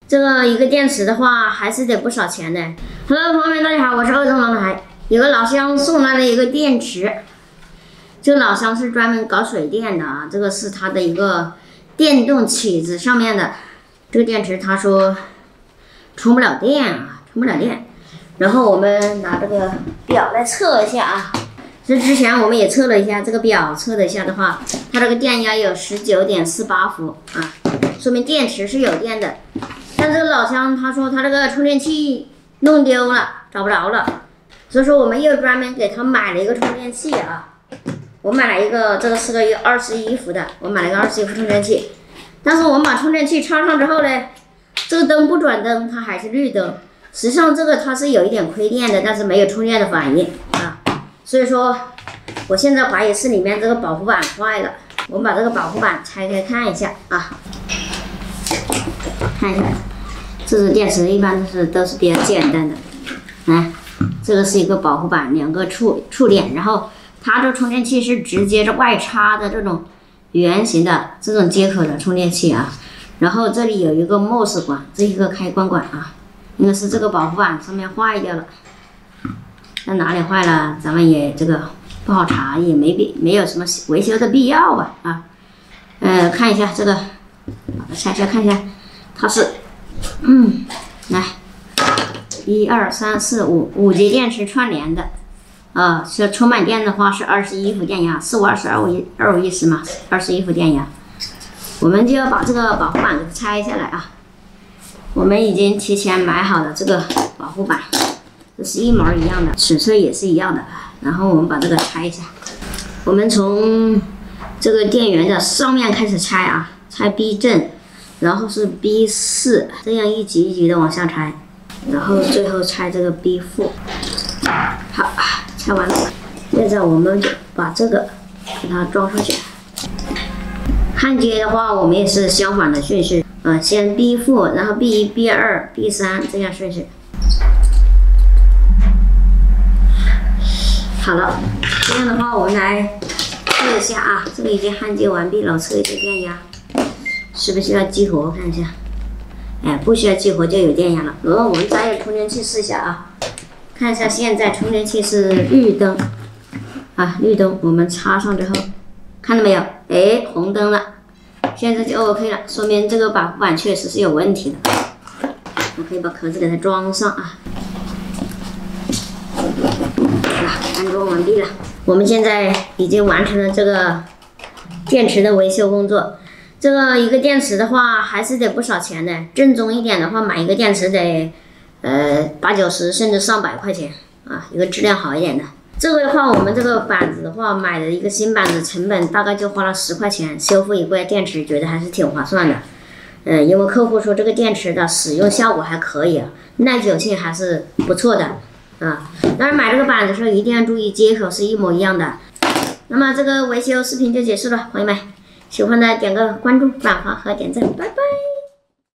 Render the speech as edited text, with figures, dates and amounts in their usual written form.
这个一个电池的话，还是得不少钱的。Hello， 朋友们，大家好，我是二中男孩。有个老乡送来了一个电池，这个老乡是专门搞水电的啊，这个是他的一个电动起子上面的。这个电池他说充不了电啊，充不了电。然后我们拿这个表来测一下啊。这之前我们也测了一下，这个表测了一下的话，它这个电压有19.48伏啊，说明电池是有电的。但这个老乡他说他这个充电器弄丢了，找不着了，所以说我们又专门给他买了一个充电器啊。我买了一个，这个是个21伏的，我买了一个21伏充电器。但是我们把充电器插上之后呢，这个灯不转灯，它还是绿灯。实际上这个它是有一点亏电的，但是没有充电的反应啊。所以说我现在怀疑是里面这个保护板坏了。我们把这个保护板拆开看一下啊，看一下。这个电池一般都是比较简单的，来，这个是一个保护板，两个触点，然后它这充电器是直接外插的这种圆形的这种接口的充电器啊，然后这里有一个 MOS 管，这一个开关管啊，应该是这个保护板上面坏掉了，那哪里坏了，咱们也这个不好查，也没有什么维修的必要吧啊，看一下这个，把它拆下看一下，它是。来，1、2、3、4、5节电池串联的，是充满电的话是21伏电压，452025意思嘛，21伏电压。我们就要把这个保护板给拆下来啊。我们已经提前买好了这个保护板，这是一模一样的，尺寸也是一样的。然后我们把这个拆一下，我们从这个电源的上面开始拆啊，拆 B 正。然后是 B4，这样一级一级的往下拆，然后最后拆这个 B 负。好，拆完了。现在我们就把这个给它装上去。焊接的话，我们也是相反的顺序啊，先 B 负，然后 B1、B2、B3这样顺序。好了，这样的话我们来测一下啊，这个已经焊接完毕了，测一下电压。需不需要激活？看一下，哎，不需要激活就有电压了。然后我们再用充电器试一下啊，看一下现在充电器是绿灯啊，绿灯。我们插上之后，看到没有？哎，红灯了，现在就 OK 了，说明这个保护板确实是有问题的。我可以把壳子给它装上啊。安装完毕了，我们现在已经完成了这个电池的维修工作。这个一个电池的话，还是得不少钱的。正宗一点的话，买一个电池得80-90甚至上百块钱啊，一个质量好一点的。这个的话，我们这个板子的话，买的一个新板子成本大概就花了10块钱，修复一块电池，觉得还是挺划算的。因为客户说这个电池的使用效果还可以，耐久性还是不错的啊。当然买这个板子的时候一定要注意接口是一模一样的。那么这个维修视频就结束了，朋友们。喜欢的点个关注、转发和点赞，拜拜。